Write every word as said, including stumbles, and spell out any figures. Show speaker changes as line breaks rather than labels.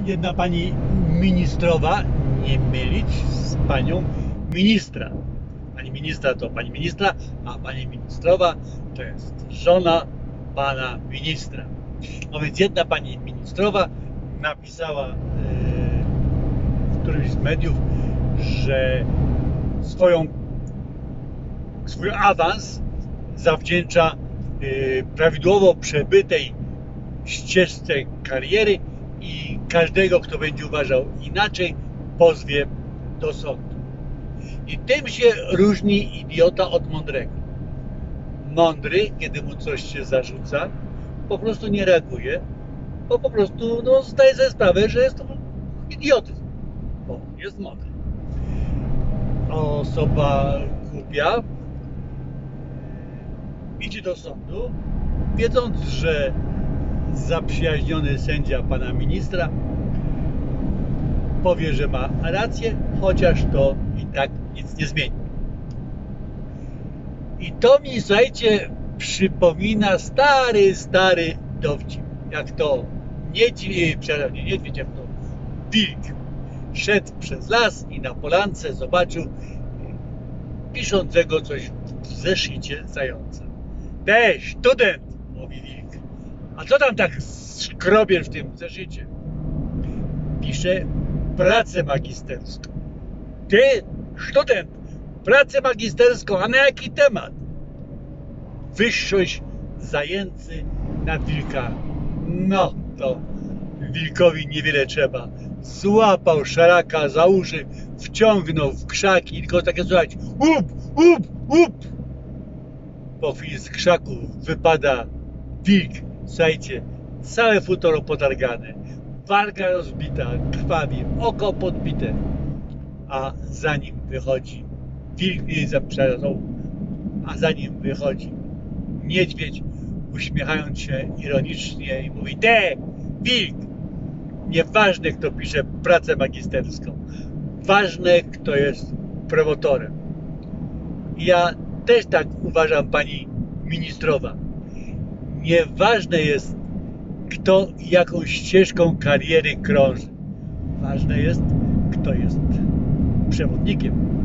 jedna pani ministrowa, nie mylić z panią ministra. Pani ministra to pani ministra, a pani ministrowa to jest żona pana ministra. No więc jedna pani ministrowa napisała yy, w którymś z mediów, że swoją, swój awans zawdzięcza yy, prawidłowo przebytej ścieżce kariery i każdego, kto będzie uważał inaczej, pozwie do sądu. I tym się różni idiota od mądrego. Mądry, kiedy mu coś się zarzuca, po prostu nie reaguje, bo po prostu no, zdaje sobie sprawę, że jest to idiotyzm, bo jest mądry. Osoba głupia idzie do sądu, wiedząc, że zaprzyjaźniony sędzia pana ministra powie, że ma rację, chociaż to i tak nic nie zmieni. I to mi, słuchajcie, przypomina stary, stary dowcip. Jak to niedźwiedź, przepraszam, nie niedźwiedź, jak to wilk szedł przez las i na polance zobaczył piszącego coś w zeszycie zająca. Te, student, mówi wilk, a co tam tak szkrobiesz w tym zeszycie? Pisze pracę magisterską. Ty, student, pracę magisterską, a na jaki temat? Wyższość zajęcy nad wilkami. No to wilkowi niewiele trzeba. Złapał szaraka za uszy, wciągnął w krzaki i tylko takie słuchać: up, up, up. Po chwili z krzaków wypada wilk. Słuchajcie, całe futro potargane, warga rozbita, krwawi, oko podbite, a za nim wychodzi wilk, przepraszam, a za nim wychodzi niedźwiedź, uśmiechając się ironicznie i mówi: te, wilk, nieważne kto pisze pracę magisterską, ważne kto jest promotorem. I ja też tak uważam, pani ministrowa. Nieważne jest, kto jaką ścieżką kariery krąży. Ważne jest, kto jest przewodnikiem.